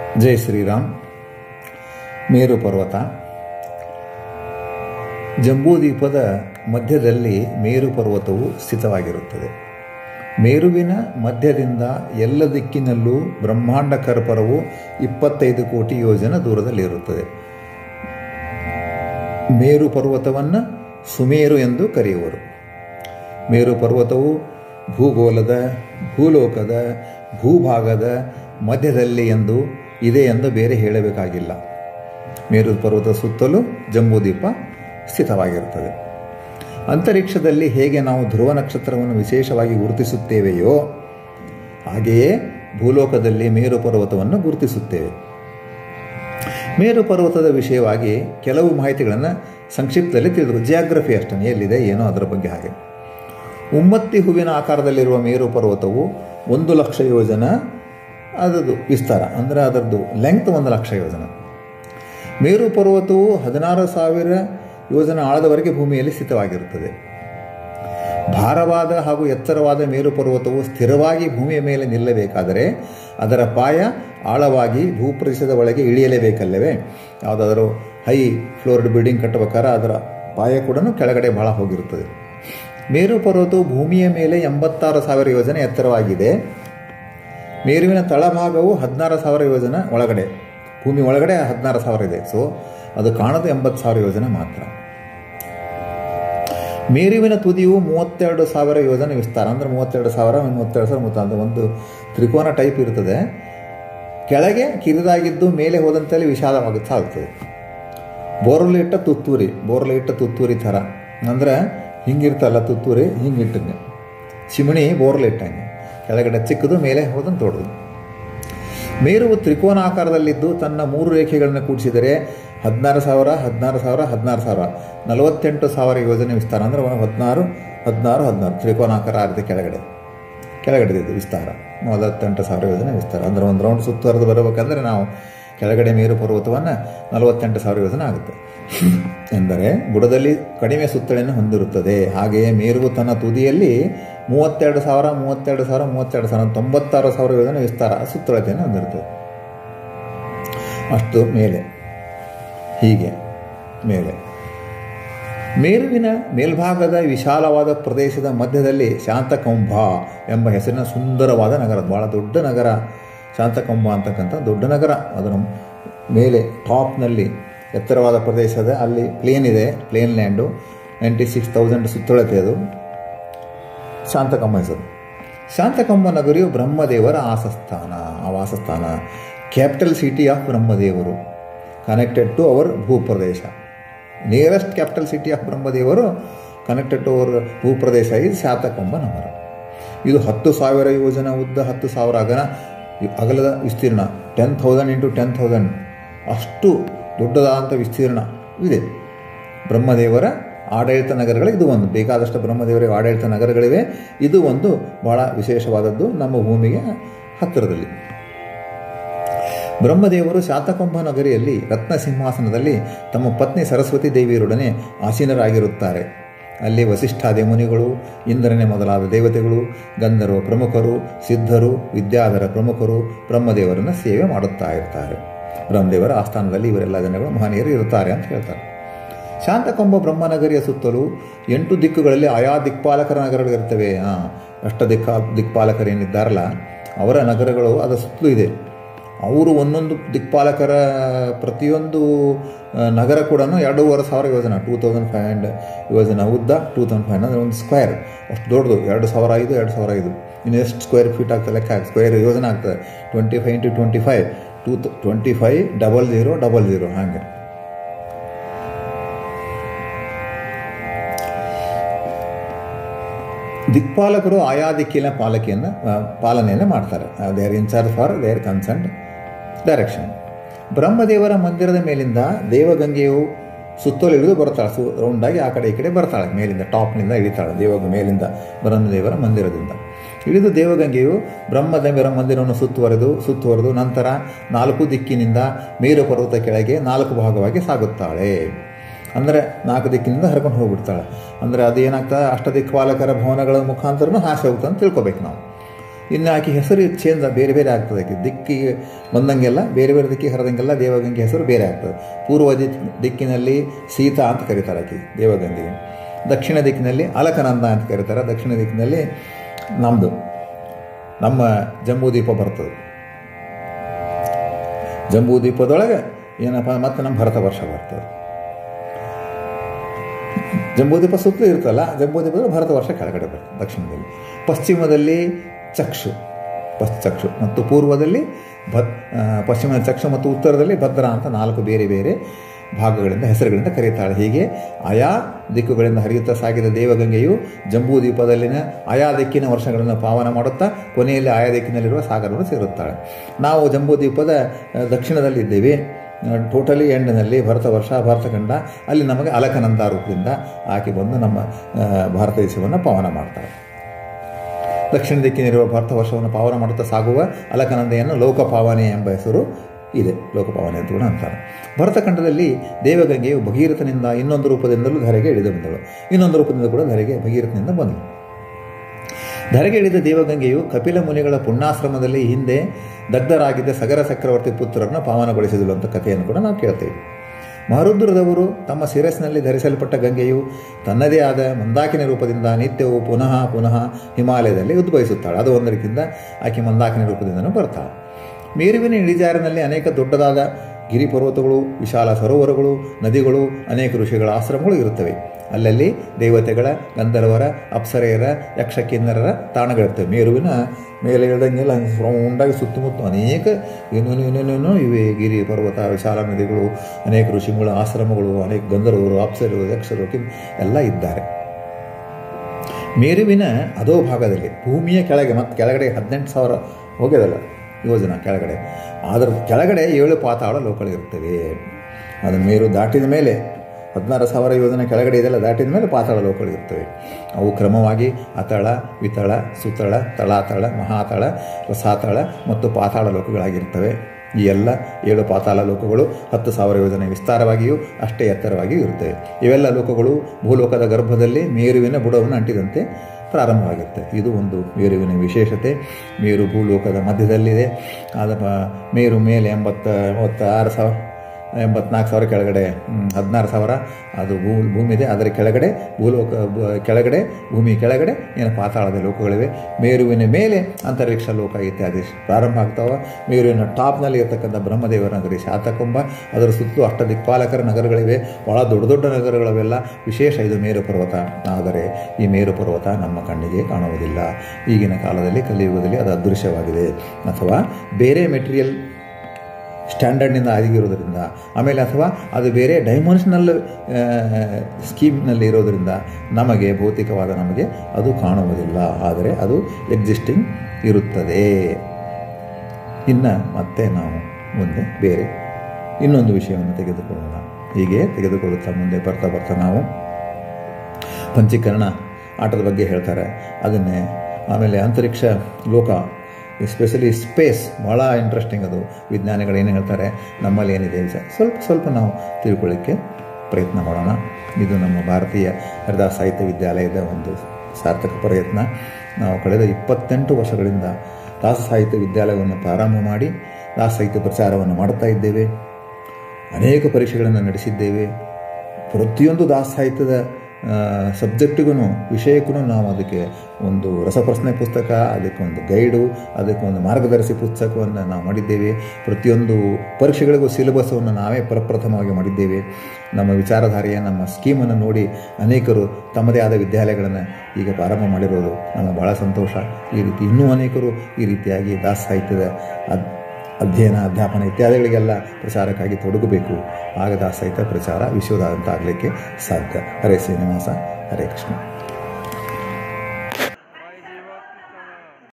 ಜೈ ಶ್ರೀರಾಮ್. ಮೇರು ಪರ್ವತ ಜಂಬೂದ್ವೀಪದ ಮಧ್ಯದಲ್ಲಿ ಮೇರು ಪರ್ವತವು ಸ್ಥಿತವಾಗಿರುತ್ತದೆ. ಮೇರುವಿನ ಮಧ್ಯದಿಂದ ಎಲ್ಲ ದಿಕ್ಕಿನಲ್ಲೂ ಬ್ರಹ್ಮಾಂಡ ಕರ್ಪರವು 25 ಕೋಟಿ ಯೋಜನ ದೂರದಲ್ಲಿರುತ್ತದೆ. ಮೇರು ಪರ್ವತವನ್ನು ಸುಮೇರು ಎಂದು ಕರೆಯುವರು. ಮೇರು ಪರ್ವತವು ಭೂಲೋಕದ ಭೂಭಾಗದ ಮಧ್ಯದಲ್ಲಿ ಇದೆ ಎಂದು ಬೇರೆ ಹೇಳಬೇಕಾಗಿಲ್ಲ. ಮೇರು ಪರ್ವತದ ಸುತ್ತಲೂ ಜಂಬೂದ್ವೀಪ ಸ್ಥಿತವಾಗಿರುತ್ತದೆ. ಅಂತರಿಕ್ಷದಲ್ಲಿ ಹೇಗೆ ನಾವು ಧ್ರುವ ನಕ್ಷತ್ರವನ್ನು ವಿಶೇಷವಾಗಿ ಗುರುತಿಸುತ್ತೇವೆಯೋ ಹಾಗೆಯೇ ಭೂಲೋಕದಲ್ಲಿ ಮೇರು ಪರ್ವತವನ್ನು ಗುರುತಿಸುತ್ತೇವೆ. ಮೇರು ಪರ್ವತದ ವಿಷಯವಾಗಿ ಕೆಲವು ಮಾಹಿತಿಗಳನ್ನು ಸಂಕ್ಷಿಪ್ತದಲ್ಲಿ ತಿಳಿದು, ಜಿಯಾಗ್ರಫಿ ಅಷ್ಟೇ, ಎಲ್ಲಿದೆ ಏನೋ ಅದರ ಬಗ್ಗೆ. ಹಾಗೆ ಉಮ್ಮತ್ತಿ ಹೂವಿನ ಆಕಾರದಲ್ಲಿರುವ ಮೇರು ಪರ್ವತವು 1,00,000 ಯೋಜನ ಅದರದ್ದು ವಿಸ್ತಾರ, ಅಂದರೆ ಅದರದ್ದು ಲೆಂಗ್ತ್ 1,00,000 ಯೋಜನ. ಮೇರು ಪರ್ವತವು 16,000 ಯೋಜನ ಆಳದವರೆಗೆ ಭೂಮಿಯಲ್ಲಿ ಸ್ಥಿತವಾಗಿರುತ್ತದೆ. ಭಾರವಾದ ಹಾಗೂ ಎತ್ತರವಾದ ಮೇರು ಪರ್ವತವು ಸ್ಥಿರವಾಗಿ ಭೂಮಿಯ ಮೇಲೆ ನಿಲ್ಲಬೇಕಾದರೆ ಅದರ ಪಾಯ ಆಳವಾಗಿ ಭೂಪ್ರದೇಶದ ಒಳಗೆ ಇಳಿಯಲೇಬೇಕಲ್ಲವೇ? ಯಾವುದಾದರೂ ಹೈ ಫ್ಲೋರ್ಡ್ ಬಿಲ್ಡಿಂಗ್ ಕಟ್ಟಬೇಕಾದ್ರೆ ಅದರ ಪಾಯ ಕೂಡ ಕೆಳಗಡೆ ಬಹಳ ಹೋಗಿರುತ್ತದೆ. ಮೇರು ಪರ್ವತವು ಭೂಮಿಯ ಮೇಲೆ 86,000 ಯೋಜನೆ ಎತ್ತರವಾಗಿದೆ. ಮೇರುವಿನ ತಳಭಾಗವು 16,000 ಯೋಜನ ಒಳಗಡೆ, ಭೂಮಿ ಒಳಗಡೆ 16,000 ಇದೆ. ಸೊ ಅದು ಕಾಣೋದು 80,000 ಯೋಜನೆ ಮಾತ್ರ. ಮೇರುವಿನ ತುದಿಯು 32,000 ಯೋಜನೆ ವಿಸ್ತಾರ, ಅಂದರೆ 32,000 ಒಂದು ತ್ರಿಕೋನ ಟೈಪ್ ಇರುತ್ತದೆ. ಕೆಳಗೆ ಕಿರಿದಾಗಿದ್ದು ಮೇಲೆ ಹೋದಂತೆಲ್ಲ ವಿಶಾಲವಾಗಿ ಸಾಗುತ್ತದೆ. ಬೋರ್ಲಿಟ್ಟ ತುತ್ತೂರಿ ಥರ, ಅಂದರೆ ಹಿಂಗಿರ್ತಲ್ಲ ತುತ್ತೂರಿ, ಹಿಂಗಿಟ್ಟಂಗೆ ಚಿಮಣಿ ಬೋರ್ಲಿಟ್ಟಂಗೆ, ಕೆಳಗಡೆ ಚಿಕ್ಕದು ಮೇಲೆ ಹೋದಂತೆ ದೊಡ್ಡದು. ಮೇರುವು ತ್ರಿಕೋನ ಆಕಾರದಲ್ಲಿದ್ದು ತನ್ನ 3 ರೇಖೆಗಳನ್ನು ಕೂಡಿಸಿದರೆ 16,000, 16,000, 16,000, 48,000 ಯೋಜನೆ ವಿಸ್ತಾರ, ಅಂದರೆ 16, 16, 16 ತ್ರಿಕೋನಾಕಾರ ಆಗುತ್ತೆ. ಕೆಳಗಡೆ ವಿಸ್ತಾರ 48,000 ಯೋಜನೆ ವಿಸ್ತಾರ, ಅಂದರೆ ಒಂದು ರೌಂಡ್ ಸುತ್ತುವರೆದು ಬರಬೇಕಂದ್ರೆ ನಾವು ಕೆಳಗಡೆ ಮೇರು ಪರ್ವತವನ್ನು 48,000 ಯೋಜನೆ ಆಗುತ್ತೆ. ಎಂದರೆ ಬುಡದಲ್ಲಿ ಕಡಿಮೆ ಸುತ್ತಳನ್ನು ಹೊಂದಿರುತ್ತದೆ. ಹಾಗೆಯೇ ಮೇರುವು ತನ್ನ ತುದಿಯಲ್ಲಿ 32,000, 96,000 ಯೋಜನೆ ವಿಸ್ತಾರ ಸುತ್ತಳತೆಯನ್ನು ಹೊಂದಿರುತ್ತದೆ. ಅಷ್ಟು ಮೇಲೆ, ಹೀಗೆ ಮೇಲೆ. ಮೇರುವಿನ ಮೇಲ್ಭಾಗದ ವಿಶಾಲವಾದ ಪ್ರದೇಶದ ಮಧ್ಯದಲ್ಲಿ ಶಾಂತಕಂಬ ಎಂಬ ಹೆಸರಿನ ಸುಂದರವಾದ ನಗರ, ಬಹಳ ದೊಡ್ಡ ನಗರ ಶಾಂತಕಂಬ ಅಂತಕ್ಕಂಥ ದೊಡ್ಡ ನಗರ. ಅದರ ಮೇಲೆ ಟಾಪ್ನಲ್ಲಿ ಎತ್ತರವಾದ ಪ್ರದೇಶದ ಅಲ್ಲಿ ಪ್ಲೇನ್ ಇದೆ, ಪ್ಲೇನ್ ಲ್ಯಾಂಡು, 96,000 ಸುತ್ತಳತೆ, ಅದು ಶಾಂತಕಂಬ ಹೆಸರು. ಶಾಂತಕಂಬ ನಗರಿಯು ಬ್ರಹ್ಮದೇವರ ವಾಸಸ್ಥಾನ, ಕ್ಯಾಪಿಟಲ್ ಸಿಟಿ ಆಫ್ ಬ್ರಹ್ಮದೇವರು, ಕನೆಕ್ಟೆಡ್ ಟು ಅವರ್ ಭೂಪ್ರದೇಶ. ನಿಯರೆಸ್ಟ್ ಕ್ಯಾಪಿಟಲ್ ಸಿಟಿ ಆಫ್ ಬ್ರಹ್ಮದೇವರು ಕನೆಕ್ಟೆಡ್ ಟು ಅವರ್ ಭೂಪ್ರದೇಶ ಇದು ಶಾಂತಕಂಬ ನಗರ. ಇದು 10,000 ಯೋಜನ ಉದ್ದ, 10,000 ಅಗಲದ ವಿಸ್ತೀರ್ಣ, 10,000 × 10,000 ಅಷ್ಟು ದೊಡ್ಡದಾದಂಥ ವಿಸ್ತೀರ್ಣ ಇದೆ. ಬ್ರಹ್ಮದೇವರ ಆಡಳಿತ ನಗರಗಳು ಇದು ಒಂದು. ಬೇಕಾದಷ್ಟು ಬ್ರಹ್ಮದೇವರಿಗೆ ಆಡಳಿತ ನಗರಗಳಿವೆ. ಇದು ಒಂದು ಬಹಳ ವಿಶೇಷವಾದದ್ದು ನಮ್ಮ ಭೂಮಿಗೆ ಹತ್ತಿರದಲ್ಲಿ. ಬ್ರಹ್ಮದೇವರು ಶಾಂತಕಂಬ ನಗರಿಯಲ್ಲಿ ರತ್ನ ಸಿಂಹಾಸನದಲ್ಲಿ ತಮ್ಮ ಪತ್ನಿ ಸರಸ್ವತಿ ದೇವಿಯರೊಡನೆ ಆಸೀನರಾಗಿರುತ್ತಾರೆ. ಅಲ್ಲಿ ವಸಿಷ್ಠಾದಿ ಮುನಿಗಳು, ಇಂದ್ರನೇ ಮೊದಲಾದ ದೇವತೆಗಳು, ಗಂಧರ್ವ ಪ್ರಮುಖರು, ಸಿದ್ಧರು, ವಿದ್ಯಾಧರ ಪ್ರಮುಖರು ಬ್ರಹ್ಮದೇವರನ್ನು ಸೇವೆ ಮಾಡುತ್ತಾ ಇರ್ತಾರೆ. ಬ್ರಹ್ಮದೇವರ ಆಸ್ಥಾನದಲ್ಲಿ ಇವರೆಲ್ಲ ಜನಗಳು ಮಹನೀಯರು ಇರುತ್ತಾರೆ ಅಂತ ಹೇಳ್ತಾರೆ. ಶಾಂತಕಂಬ ಬ್ರಹ್ಮನಗರಿಯ ಸುತ್ತಲೂ 8 ದಿಕ್ಕುಗಳಲ್ಲಿ ಆಯಾ ದಿಕ್ಪಾಲಕರ ನಗರಗಳಿರ್ತವೆ. ದಿಕ್ಪಾಲಕರೇನಿದ್ದಾರಲ್ಲ ಅವರ ನಗರಗಳು ಅದರ ಸುತ್ತಲೂ ಇದೆ. ಅವರು ಒಂದೊಂದು ದಿಕ್ಪಾಲಕರ ಪ್ರತಿಯೊಂದು ನಗರ ಕೂಡ 2,500 ಯೋಜನ, 2,500 ಯೋಜನ ಉದ್ದ, 2,500 ಅಂದರೆ ಒಂದು ಸ್ಕ್ವೇರ್ ಅಷ್ಟು ದೊಡ್ಡದು. 2,005 ಇನ್ನು ಎಷ್ಟು ಸ್ಕ್ವೇರ್ ಫೀಟ್ ಆಗ್ತದೆ ಲೆಕ್ಕ, ಸ್ಕ್ವೇರ್ ಯೋಜನೆ ಆಗ್ತದೆ. 25 × 25 25,00,00 ಹಾಗೆ. ದಿಕ್ಪಾಲಕರು ಆಯಾ ದಿಕ್ಕಿನ ಪಾಲನೆಯನ್ನು ಮಾಡ್ತಾರೆ. They are incharge for their concerned direction. ಬ್ರಹ್ಮದೇವರ ಮಂದಿರದ ಮೇಲಿಂದ ದೇವಗಂಗೆಯು ಸುತ್ತಲೂ ಇಳಿದು ಬರ್ತಾಳೆ, ರೌಂಡಾಗಿ ಆ ಕಡೆ ಈ ಕಡೆ ಬರ್ತಾಳೆ. ಮೇಲಿಂದ ಟಾಪ್ನಿಂದ ಇಳಿತಾಳೆ ಮೇಲಿಂದ ಬ್ರಹ್ಮದೇವರ ಮಂದಿರದಿಂದ ಇಳಿದು ದೇವಗಂಗೆಯು ಬ್ರಹ್ಮದೇವರ ಮಂದಿರವನ್ನು ಸುತ್ತುವರೆದು ನಂತರ 4 ದಿಕ್ಕಿನಿಂದ ಮೇರು ಪರ್ವತ ಕೆಳಗೆ 4 ಭಾಗವಾಗಿ ಸಾಗುತ್ತಾಳೆ. ಅಂದರೆ 4 ದಿಕ್ಕಿನಿಂದ ಹರ್ಕೊಂಡು ಹೋಗ್ಬಿಡ್ತಾಳೆ. ಅಂದರೆ ಅದು ಏನಾಗ್ತದೆ, ಅಷ್ಟದಿಕ್ಪಾಲಕರ ಭವನಗಳ ಮುಖಾಂತರನೂ ಹಾಸಿ ಹೋಗ್ತದೆ ಅಂತ ತಿಳ್ಕೊಬೇಕು ನಾವು. ಇನ್ನು ಆಕೆ ಹೆಸರು ಚೇಂಜ್ ಬೇರೆ ಬೇರೆ ಆಗ್ತದೆ. ಆಕೆ ದಿಕ್ಕಿಗೆ ಬಂದಂಗೆಲ್ಲ ಬೇರೆ ಬೇರೆ ದಿಕ್ಕಿಗೆ ಹರಿದಂಗೆಲ್ಲ ದೇವಗಂಗೆ ಹೆಸರು ಬೇರೆ ಆಗ್ತದೆ. ಪೂರ್ವ ದಿಕ್ಕಿನಲ್ಲಿ ಸೀತಾ ಅಂತ ಕರೀತಾರೆ ಆಕೆ ದೇವಗಂಗೆಗೆ. ದಕ್ಷಿಣ ದಿಕ್ಕಿನಲ್ಲಿ ಅಲಕನಂದ ಅಂತ ಕರೀತಾರೆ. ದಕ್ಷಿಣ ದಿಕ್ಕಿನಲ್ಲಿ ನಮ್ಮ ಜಂಬೂದ್ವೀಪ ಬರ್ತದೆ. ಜಂಬೂದ್ವೀಪದೊಳಗೆ ಏನಪ್ಪ ಮತ್ತೆ ನಮ್ಮ ಭರತ ವರ್ಷ ಬರ್ತದೆ. ಜಂಬೂದ್ವೀಪ ಸುತ್ತಲೂ ಇರ್ತಲ್ಲ, ಜಂಬೂದ್ವೀಪದಲ್ಲಿ ಭರತ ವರ್ಷ ಕೆಳಗಡೆ ಬರ್ತದೆ ದಕ್ಷಿಣದಲ್ಲಿ. ಪಶ್ಚಿಮದಲ್ಲಿ ಚಕ್ಷು ಮತ್ತು ಪೂರ್ವದಲ್ಲಿ ಪಶ್ಚಿಮದ ಚಕ್ಷು ಮತ್ತು ಉತ್ತರದಲ್ಲಿ ಭದ್ರಾ ಅಂತ 4 ಬೇರೆ ಬೇರೆ ಭಾಗಗಳಿಂದ ಹೆಸರುಗಳಿಂದ ಕರೀತಾಳೆ. ಹೀಗೆ ಆಯಾ ದಿಕ್ಕುಗಳಿಂದ ಹರಿಯುತ್ತಾ ಸಾಗಿದ ದೇವಗಂಗೆಯು ಜಂಬೂದ್ವೀಪದಲ್ಲಿನ ಆಯಾ ದಿಕ್ಕಿನ ವರ್ಷಗಳನ್ನು ಪಾವನ ಮಾಡುತ್ತಾ ಕೊನೆಯಲ್ಲಿ ಆಯಾ ದಿಕ್ಕಿನಲ್ಲಿರುವ ಸಾಗರವನ್ನು ಸೇರುತ್ತಾಳೆ. ನಾವು ಜಂಬೂದ್ವೀಪದ ದಕ್ಷಿಣದಲ್ಲಿದ್ದೇವೆ. ಟೋಟಲಿ ಎಂಡ್ನಲ್ಲಿ ಭರತ ವರ್ಷ ಭರತಖಂಡ, ಅಲ್ಲಿ ನಮಗೆ ಅಲಕನಂದ ರೂಪದಿಂದ ಆಕೆ ಬಂದು ನಮ್ಮ ಭಾರತ ದೇಶವನ್ನು ಪಾವನ ಮಾಡ್ತಾಳೆ. ದಕ್ಷಿಣ ದಿಕ್ಕಿನಲ್ಲಿರುವ ಭಾರತ ವರ್ಷವನ್ನು ಪಾವನ ಮಾಡುತ್ತಾ ಸಾಗುವ ಅಲಕನಂದೆಯನ್ನು ಲೋಕಪಾವನೆ ಎಂಬ ಹೆಸರು ಇದೆ. ಲೋಕಪಾವನೆ ಅಂತ ಕೂಡ ಅಂತಾರೆ. ಭರತಖಂಡದಲ್ಲಿ ದೇವಗಂಗೆಯು ಭಗೀರಥನಿಂದ ಇನ್ನೊಂದು ರೂಪದಿಂದಲೂ ಧರೆಗೆ ಇಳಿದು ಬಂದಳು. ಇನ್ನೊಂದು ರೂಪದಿಂದ ಕೂಡ ಧರೆಗೆ ಭಗೀರಥನಿಂದ ಬಂದಳು. ಧರೆಗೆ ಇಳಿದ ದೇವಗಂಗೆಯು ಕಪಿಲ ಮುನಿಗಳ ಪುಣ್ಯಾಶ್ರಮದಲ್ಲಿ ಹಿಂದೆ ದಗ್ಧರಾಗಿದ್ದ ಸಗರ ಚಕ್ರವರ್ತಿ ಪುತ್ರರನ್ನು ಪಾವನಗೊಳಿಸಿದಳು ಅಂತ ಕಥೆಯನ್ನು ಕೂಡ ನಾವು ಕೇಳ್ತೇವೆ. ಮಹರುದ್ರದವರು ತಮ್ಮ ಶಿರಸ್ಸಿನಲ್ಲಿ ಧರಿಸಲ್ಪಟ್ಟ ಗಂಗೆಯು ತನ್ನದೇ ಆದ ಮಂದಾಕಿನಿ ರೂಪದಿಂದ ನಿತ್ಯವೂ ಪುನಃ ಪುನಃ ಹಿಮಾಲಯದಲ್ಲಿ ಉದ್ಭವಿಸುತ್ತಾಳೆ. ಅದು ಒಂದು ರೀತಿಯಿಂದ ಆಕೆ ಮಂದಾಕಿನಿ ರೂಪದಿಂದನೂ ಬರ್ತಾಳೆ. ಮೇರುವಿನ ಇಳಿಜಾರಿನಲ್ಲಿ ಅನೇಕ ದೊಡ್ಡದಾದ ಗಿರಿಪರ್ವತಗಳು, ವಿಶಾಲ ಸರೋವರಗಳು, ನದಿಗಳು, ಅನೇಕ ಋಷಿಗಳ ಆಶ್ರಮಗಳು ಇರುತ್ತವೆ. ಅಲ್ಲಲ್ಲಿ ದೇವತೆಗಳ, ಗಂಧರ್ವರ, ಅಪ್ಸರೆಯರ, ಯಕ್ಷ ಕಿನ್ನರರ ತಾಣಗಳಿರ್ತವೆ. ಮೇರುವಿನ ಮೇಲೆ ಇಳಿದಂಗೆಲ್ಲ ರೌಂಡಾಗಿ ಸುತ್ತಮುತ್ತ ಅನೇಕ ಏನೇನೇನೇನೋ ಇವೆ. ಗಿರಿ ಪರ್ವತ, ವಿಶಾಲ ನದಿಗಳು, ಅನೇಕ ಋಷಿಗಳ ಆಶ್ರಮಗಳು, ಅನೇಕ ಗಂಧರ್ವರು, ಅಪ್ಸರರು, ಯಕ್ಷರು ಎಲ್ಲ ಇದ್ದಾರೆ. ಮೇರುವಿನ ಅದೋ ಭಾಗದಲ್ಲಿ ಭೂಮಿಯ ಕೆಳಗೆ ಮತ್ತು ಕೆಳಗಡೆ 18,000 ಹೋಗ್ಯದಲ್ಲ ಯೋಜನ ಕೆಳಗಡೆ, ಅದರ ಕೆಳಗಡೆ 7 ಪಾತಾಳ ಲೋಕಗಳಿರ್ತವೆ. ಅದನ್ನು ಮೇರು ದಾಟಿದ ಮೇಲೆ 16,000 ಯೋಜನೆ ಕೆಳಗಡೆ ಇದೆಲ್ಲ ದಾಟಿದ ಮೇಲೆ ಪಾತಾಳ ಲೋಕಗಳಿರ್ತವೆ. ಅವು ಕ್ರಮವಾಗಿ ಅತಳ, ವಿತಳ, ಸುತಳ, ತಳಾತಳ, ಮಹಾತಳ, ರಸಾತಳ ಮತ್ತು ಪಾತಾಳ ಲೋಕಗಳಾಗಿರ್ತವೆ. ಈ ಎಲ್ಲ 7 ಪಾತಾಳ ಲೋಕಗಳು 10,000 ಯೋಜನೆ ವಿಸ್ತಾರವಾಗಿಯೂ ಅಷ್ಟೇ ಎತ್ತರವಾಗಿಯೂ ಇರುತ್ತವೆ. ಇವೆಲ್ಲ ಲೋಕಗಳು ಭೂಲೋಕದ ಗರ್ಭದಲ್ಲಿ ಮೇರುವಿನ ಬುಡವನ್ನು ಅಂಟಿದಂತೆ ಪ್ರಾರಂಭವಾಗಿರುತ್ತೆ. ಇದು ಒಂದು ಮೇರುವಿನ ವಿಶೇಷತೆ. ಮೇರು ಭೂಲೋಕದ ಮಧ್ಯದಲ್ಲಿದೆ. ಮೇರು ಮೇಲೆ 84,000 ಕೆಳಗಡೆ 16,000 ಅದು ಭೂಮಿ ಇದೆ. ಅದರ ಕೆಳಗಡೆ ಕೆಳಗಡೆ ಭೂಮಿ ಕೆಳಗಡೆ ಏನು ಪಾತಾಳದ ಲೋಕಗಳಿವೆ. ಮೇರುವಿನ ಮೇಲೆ ಅಂತರಿಕ್ಷ ಲೋಕ ಇತ್ಯಾದಿ ಪ್ರಾರಂಭ ಆಗ್ತಾವೆ. ಮೇರುವಿನ ಟಾಪ್ನಲ್ಲಿ ಇರತಕ್ಕಂಥ ಬ್ರಹ್ಮದೇವರ ನಗರಿ ಶಾತಕೊಂಬ, ಅದರ ಸುತ್ತಲೂ ಅಷ್ಟದಿಕ್ಪಾಲಕರ ನಗರಗಳಿವೆ. ಭಾಳ ದೊಡ್ಡ ದೊಡ್ಡ ನಗರಗಳವೆಲ್ಲ. ವಿಶೇಷ ಇದು ಮೇರು ಪರ್ವತ. ಆದರೆ ಈ ಮೇರು ಪರ್ವತ ನಮ್ಮ ಕಣ್ಣಿಗೆ ಕಾಣುವುದಿಲ್ಲ. ಈಗಿನ ಕಾಲದಲ್ಲಿ ಕಲಿಯುಗದಲ್ಲಿ ಅದು ಅದೃಶ್ಯವಾಗಿದೆ, ಅಥವಾ ಬೇರೆ ಮೆಟೀರಿಯಲ್ ಸ್ಟ್ಯಾಂಡರ್ಡ್ನಿಂದ ಆಗಿರೋದ್ರಿಂದ, ಆಮೇಲೆ ಅಥವಾ ಅದು ಬೇರೆ ಡೈಮೆನ್ಷನಲ್ ಸ್ಕೀಮ್ನಲ್ಲಿ ಇರೋದರಿಂದ ನಮಗೆ ಭೌತಿಕವಾದ ನಮಗೆ ಅದು ಕಾಣುವುದಿಲ್ಲ. ಆದರೆ ಅದು ಎಕ್ಸಿಸ್ಟಿಂಗ್ ಇರುತ್ತದೆ. ಇನ್ನು ಮತ್ತೆ ನಾವು ಮುಂದೆ ಬೇರೆ ಇನ್ನೊಂದು ವಿಷಯವನ್ನು ತೆಗೆದುಕೊಳ್ಳೋಣ. ಹೀಗೆ ತೆಗೆದುಕೊಳ್ಳುತ್ತಾ ಮುಂದೆ ಬರ್ತಾ ನಾವು ಪಂಚೀಕರಣ ಆಟದ ಬಗ್ಗೆ ಹೇಳ್ತಾರೆ. ಅದನ್ನೇ ಆಮೇಲೆ ಅಂತರಿಕ್ಷ ಲೋಕ, ಎಸ್ಪೆಷಲಿ ಸ್ಪೇಸ್ ಭಾಳ ಇಂಟ್ರೆಸ್ಟಿಂಗ್. ಅದು ವಿಜ್ಞಾನಿಗಳು ಏನು ಹೇಳ್ತಾರೆ, ನಮ್ಮಲ್ಲಿ ಏನಿದೆ ಸ್ವಲ್ಪ ನಾವು ತಿಳ್ಕೊಳ್ಳಿಕ್ಕೆ ಪ್ರಯತ್ನ ಮಾಡೋಣ. ಇದು ನಮ್ಮ ಭಾರತೀಯ ಹರಿದಾಸ ಸಾಹಿತ್ಯ ವಿದ್ಯಾಲಯದ ಒಂದು ಸಾರ್ಥಕ ಪ್ರಯತ್ನ. ನಾವು ಕಳೆದ 28 ವರ್ಷಗಳಿಂದ ದಾಸ ಸಾಹಿತ್ಯ ವಿದ್ಯಾಲಯವನ್ನು ಪ್ರಾರಂಭ ಮಾಡಿ ದಾಸ ಸಾಹಿತ್ಯ ಪ್ರಚಾರವನ್ನು ಮಾಡ್ತಾ ಇದ್ದೇವೆ. ಅನೇಕ ಪರೀಕ್ಷೆಗಳನ್ನು ನಡೆಸಿದ್ದೇವೆ. ಪ್ರತಿಯೊಂದು ದಾಸ ಸಾಹಿತ್ಯದ ಸಬ್ಜೆಕ್ಟಿಗೂ ವಿಷಯಕ್ಕೂ ನಾವು ಅದಕ್ಕೆ ಒಂದು ರಸಪ್ರಶ್ನೆ ಪುಸ್ತಕ, ಅದಕ್ಕೆ ಒಂದು ಗೈಡು, ಅದಕ್ಕೆ ಒಂದು ಮಾರ್ಗದರ್ಶಿ ಪುಸ್ತಕವನ್ನು ನಾವು ಮಾಡಿದ್ದೇವೆ. ಪ್ರತಿಯೊಂದು ಪರೀಕ್ಷೆಗಳಿಗೂ ಸಿಲೆಬಸ್ಸನ್ನು ನಾವೇ ಪ್ರಪ್ರಥಮವಾಗಿ ಮಾಡಿದ್ದೇವೆ. ನಮ್ಮ ವಿಚಾರಧಾರೆಯ ನಮ್ಮ ಸ್ಕೀಮನ್ನು ನೋಡಿ ಅನೇಕರು ತಮ್ಮದೇ ಆದ ವಿದ್ಯಾಲಯಗಳನ್ನು ಈಗ ಪ್ರಾರಂಭ ಮಾಡಿರೋದು ನಮಗೆ ಬಹಳ ಸಂತೋಷ. ಈ ರೀತಿ ಇನ್ನೂ ಅನೇಕರು ಈ ರೀತಿಯಾಗಿ ದಾಸ ಸಾಹಿತ್ಯದ ಅಧ್ಯಯನ, ಅಧ್ಯಾಪನ ಇತ್ಯಾದಿಗಳಿಗೆಲ್ಲ ಪ್ರಚಾರಕ್ಕಾಗಿ ತೊಡಗಬೇಕು. ಆಗ ದಾಸ ಸಾಹಿತ್ಯ ಪ್ರಚಾರ ವಿಶ್ವದಾದ್ಯಂತ ಆಗಲಿಕ್ಕೆ ಸಾಧ್ಯ. ಹರೇ ಶ್ರೀನಿವಾಸ, ಹರೇ ಕೃಷ್ಣ.